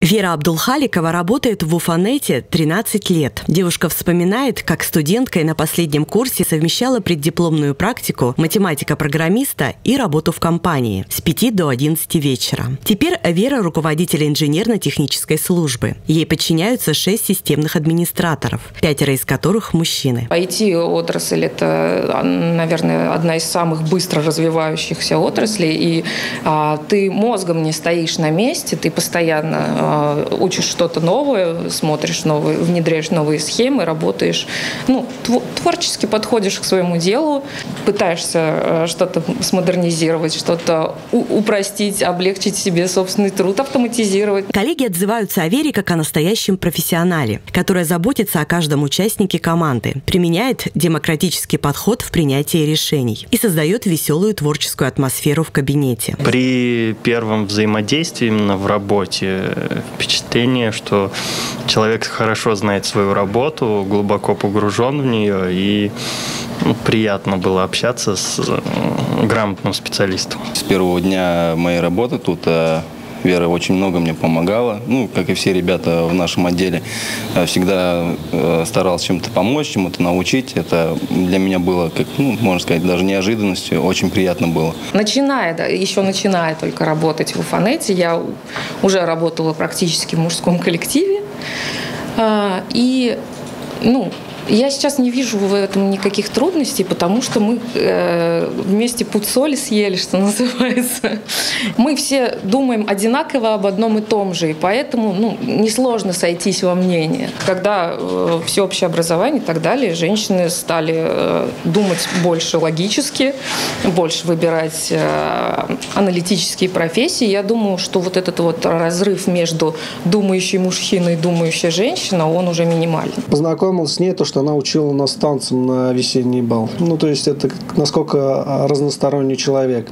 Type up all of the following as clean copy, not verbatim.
Вера Абдулхаликова работает в Уфанете 13 лет. Девушка вспоминает, как студенткой на последнем курсе совмещала преддипломную практику математика-программиста и работу в компании с 5 до 11 вечера. Теперь Вера – руководитель инженерно-технической службы. Ей подчиняются 6 системных администраторов, 5 из которых мужчины. IT-отрасль – это, наверное, одна из самых быстро развивающихся отраслей. И ты мозгом не стоишь на месте, ты постоянно учишь что-то новое, смотришь новые, внедряешь новые схемы, работаешь, творчески подходишь к своему делу, пытаешься что-то смодернизировать, что-то упростить, облегчить себе собственный труд, автоматизировать. Коллеги отзываются о Вере как о настоящем профессионале, которая заботится о каждом участнике команды, применяет демократический подход в принятии решений и создает веселую творческую атмосферу в кабинете. При первом взаимодействии именно в работе впечатление, что человек хорошо знает свою работу, глубоко погружен в нее, и приятно было общаться с грамотным специалистом. С первого дня моей работы тут Вера очень много мне помогала, как и все ребята в нашем отделе. Всегда старался чем-то помочь, чему-то научить. Это для меня было, можно сказать, даже неожиданностью. Очень приятно было. Начиная только работать в Уфанете, я уже работала практически в мужском коллективе. Я сейчас не вижу в этом никаких трудностей, потому что мы вместе пуд соли съели, что называется. Мы все думаем одинаково об одном и том же, и поэтому несложно сойтись во мнении. Когда всеобщее образование и так далее, женщины стали думать больше логически, больше выбирать аналитические профессии. Я думаю, что вот этот разрыв между думающей мужчиной и думающей женщиной, он уже минимален. Познакомился с ней, что она учила нас танцам на весенний бал. То есть это насколько разносторонний человек.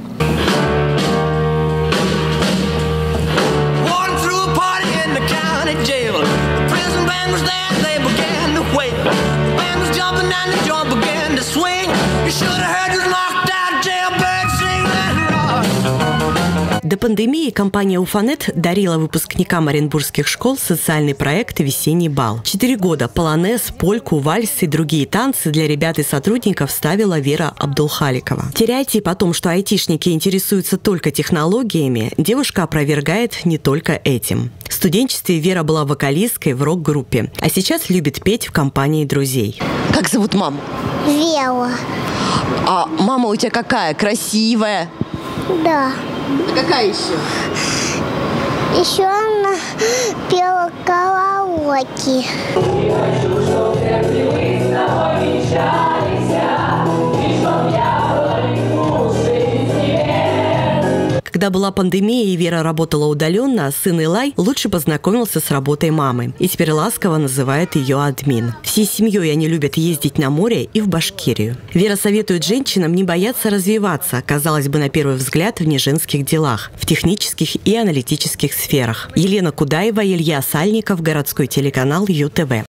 До пандемии компания Уфанет дарила выпускникам оренбургских школ социальный проект «Весенний бал». 4 года полонез, польку, вальс и другие танцы для ребят и сотрудников ставила Вера Абдулхаликова. Стереотип о том, что айтишники интересуются только технологиями, девушка опровергает не только этим. В студенчестве Вера была вокалисткой в рок-группе, а сейчас любит петь в компании друзей. Как зовут маму? Вера. А мама у тебя какая? Красивая? Да. А какая еще? Еще она пела караоке. Когда была пандемия и Вера работала удаленно, сын Илай лучше познакомился с работой мамы и теперь ласково называет ее админ. Всей семьей они любят ездить на море и в Башкирию. Вера советует женщинам не бояться развиваться, казалось бы, на первый взгляд, в неженских делах, в технических и аналитических сферах. Елена Кудаева, Илья Сальников, городской телеканал ЮТВ.